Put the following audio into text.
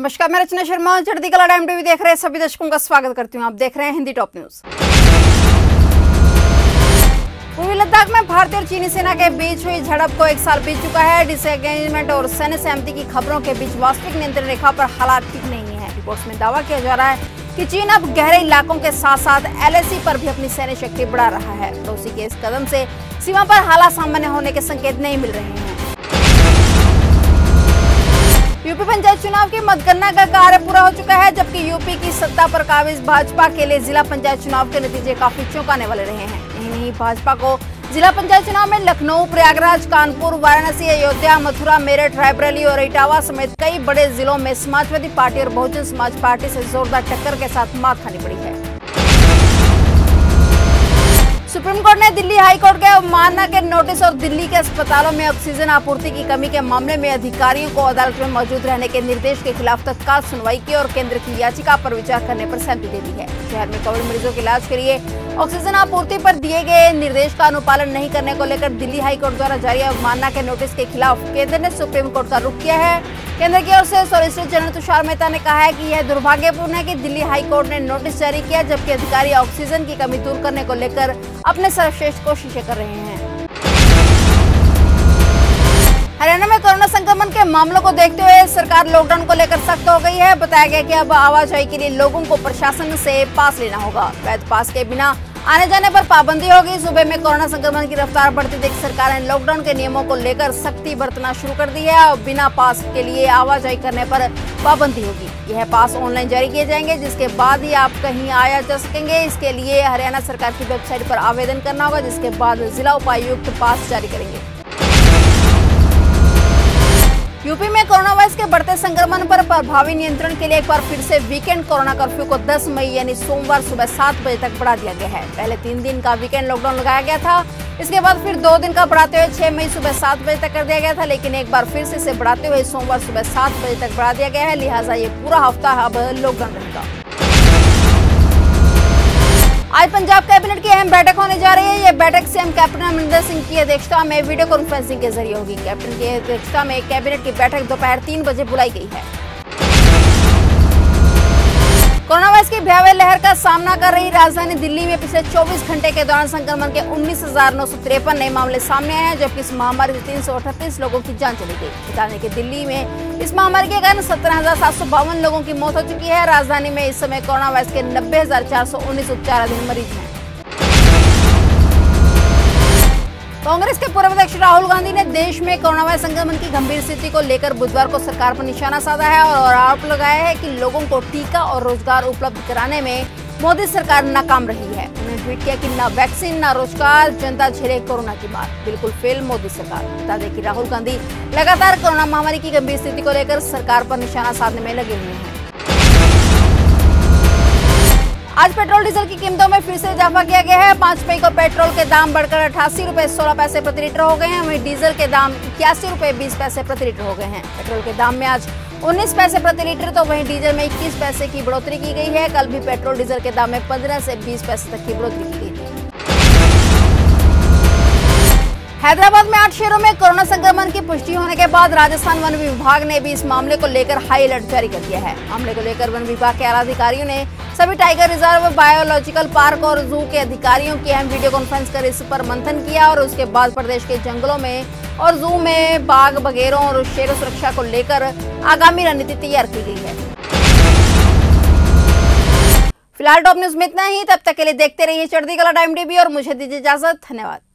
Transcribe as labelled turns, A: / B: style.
A: नमस्कार, मैं रचना शर्मा चढ़ती कला टाइम टीवी देख रहे हैं सभी दर्शकों का स्वागत करती हूं। आप देख रहे हैं हिंदी टॉप न्यूज। पूर्वी लद्दाख में भारतीय और चीनी सेना के बीच हुई झड़प को 1 साल बीत चुका है। डिसएंगेजमेंट और सैन्य सहमति की खबरों के बीच वास्तविक नियंत्रण रेखा पर हालात ठीक नहीं है। रिपोर्ट्स में दावा किया जा रहा है कि चीन अब गहरे इलाकों के साथ साथ LAC पर भी अपनी सैन्य शक्ति बढ़ा रहा है। पड़ोसी के इस कदम से सीमा पर हालात सामान्य होने के संकेत नहीं मिल रहे हैं। यूपी पंचायत चुनाव की मतगणना का कार्य पूरा हो चुका है, जबकि यूपी की सत्ता पर काबिज भाजपा के लिए जिला पंचायत चुनाव के नतीजे काफी चौंकाने वाले रहे हैं। यही नहीं, भाजपा को जिला पंचायत चुनाव में लखनऊ, प्रयागराज, कानपुर, वाराणसी, अयोध्या, मथुरा, मेरठ, रायबरेली और इटावा समेत कई बड़े जिलों में समाजवादी पार्टी और बहुजन समाज पार्टी से जोरदार टक्कर के साथ मात खानी पड़ी है। सुप्रीम कोर्ट ने दिल्ली हाई कोर्ट के अवमानना के नोटिस और दिल्ली के अस्पतालों में ऑक्सीजन आपूर्ति की कमी के मामले में अधिकारियों को अदालत में मौजूद रहने के निर्देश के खिलाफ तत्काल सुनवाई की और केंद्र की याचिका पर विचार करने पर सहमति दे दी है। शहर में कोविड मरीजों के इलाज के लिए ऑक्सीजन आपूर्ति पर दिए गए निर्देश का अनुपालन नहीं करने को लेकर दिल्ली हाई कोर्ट द्वारा जारी अवमानना के नोटिस के खिलाफ केंद्र ने सुप्रीम कोर्ट का रुख किया है। केंद्र की ओर से सॉलिसिटर जनरल तुषार मेहता ने कहा है कि यह दुर्भाग्यपूर्ण है कि दिल्ली हाई कोर्ट ने नोटिस जारी किया, जबकि अधिकारी ऑक्सीजन की कमी दूर करने को लेकर अपने सर्वश्रेष्ठ कोशिशें कर रहे हैं। हरियाणा में कोरोना संक्रमण के मामलों को देखते हुए सरकार लॉकडाउन को लेकर सख्त हो गई है। बताया गया कि अब आवाजाही के लिए लोगों को प्रशासन से पास लेना होगा। वैध पास के बिना आने जाने पर पाबंदी होगी। सूबे में कोरोना संक्रमण की रफ्तार बढ़ती देख सरकार ने लॉकडाउन के नियमों को लेकर सख्ती बरतना शुरू कर दी है और बिना पास के लिए आवाजाही करने पर पाबंदी होगी। यह पास ऑनलाइन जारी किए जाएंगे, जिसके बाद ही आप कहीं आया जा सकेंगे। इसके लिए हरियाणा सरकार की वेबसाइट पर आवेदन करना होगा, जिसके बाद जिला उपायुक्त पास जारी करेंगे। यूपी में कोरोना वायरस के बढ़ते संक्रमण पर प्रभावी नियंत्रण के लिए एक बार फिर से वीकेंड कोरोना कर्फ्यू को 10 मई यानी सोमवार सुबह 7 बजे तक बढ़ा दिया गया है। पहले 3 दिन का वीकेंड लॉकडाउन लगाया गया था, इसके बाद फिर 2 दिन का बढ़ाते हुए 6 मई सुबह 7 बजे तक कर दिया गया था, लेकिन एक बार फिर से इसे बढ़ाते हुए सोमवार सुबह 7 बजे तक बढ़ा दिया गया है। लिहाजा ये पूरा हफ्ता अब लॉकडाउन रहेगा। आज पंजाब कैबिनेट की अहम बैठक होने जा रही है। यह बैठक सीएम कैप्टन अमरिंदर सिंह की अध्यक्षता में वीडियो कॉन्फ्रेंसिंग के जरिए होगी। कैप्टन की अध्यक्षता में कैबिनेट की बैठक दोपहर 3 बजे बुलाई गई है। कोरोना वायरस की भयावह लहर का सामना कर रही राजधानी दिल्ली में पिछले 24 घंटे के दौरान संक्रमण के 19,953 नए मामले सामने आए हैं, जबकि इस महामारी से 338 लोगों की जान चली गई। बता दें कि दिल्ली में इस महामारी के कारण 17,752 लोगों की मौत हो चुकी है। राजधानी में इस समय कोरोना वायरस के 90,419 उपचाराधीन मरीज हैं। कांग्रेस के पूर्व अध्यक्ष राहुल गांधी ने देश में कोरोना वायरस संक्रमण की गंभीर स्थिति को लेकर बुधवार को सरकार पर निशाना साधा है और आरोप लगाया है कि लोगों को टीका और रोजगार उपलब्ध कराने में मोदी सरकार नाकाम रही है। उन्होंने ट्वीट किया कि न वैक्सीन न रोजगार, जनता झेले कोरोना की मार, बिल्कुल फेल मोदी सरकार। बता दें कि राहुल गांधी लगातार कोरोना महामारी की गंभीर स्थिति को लेकर सरकार पर निशाना साधने में लगे हुए हैं। आज पेट्रोल डीजल की कीमतों में फिर से इजाफा किया गया है। 5 मई को पेट्रोल के दाम बढ़कर 88 रुपए 16 पैसे प्रति लीटर हो गए हैं। वहीं डीजल के दाम 81 रुपए 20 पैसे प्रति लीटर हो गए हैं। पेट्रोल के दाम में आज 19 पैसे प्रति लीटर, तो वहीं डीजल में 21 पैसे की बढ़ोतरी की गई है। कल भी पेट्रोल डीजल के दाम में 15 से 20 पैसे तक की बढ़ोतरी की गई थी। हैदराबाद में 8 शहरों में कोरोना संक्रमण की पुष्टि होने के बाद राजस्थान वन विभाग ने भी इस मामले को लेकर हाई अलर्ट जारी कर दिया है। मामले को लेकर वन विभाग के आला अधिकारियों ने सभी टाइगर रिजर्व, बायोलॉजिकल पार्क और जू के अधिकारियों की अहम वीडियो कॉन्फ्रेंस कर इस पर मंथन किया और उसके बाद प्रदेश के जंगलों में और जू में बाघ, बघेरों और शेरों सुरक्षा को लेकर आगामी रणनीति तैयार की गई है। फिलहाल टॉप न्यूज में इतना ही। तब तक के लिए देखते रहिए चढ़ती कला टाइम टीवी और मुझे दीजिए इजाजत। धन्यवाद।